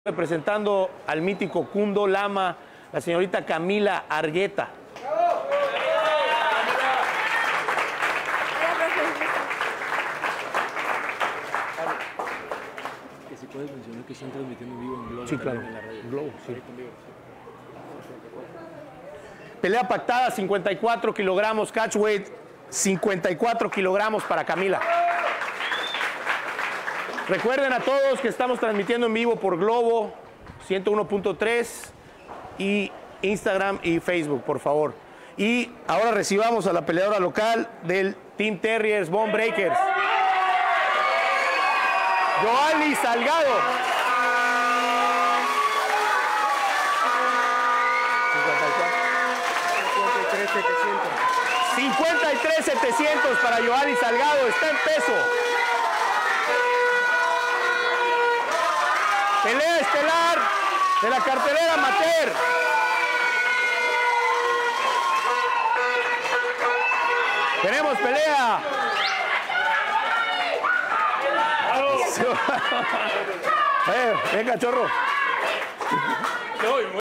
Representando al mítico Kundo Lama, la señorita Camila Argueta. Que si puedes mencionar que están transmitiendo en vivo en Globo. Sí, claro. En la radio. Globo, sí. Pelea pactada, 54 kilogramos, catchweight, 54 kilogramos para Camila. Recuerden a todos que estamos transmitiendo en vivo por Globo 101.3 y Instagram y Facebook, por favor. Y ahora recibamos a la peleadora local del Team Terriers Bone Breakers, Yoali Salgado. 53,700 para Yoali Salgado, está en peso. Pelea estelar de la cartelera amateur. Tenemos pelea. Venga, chorro.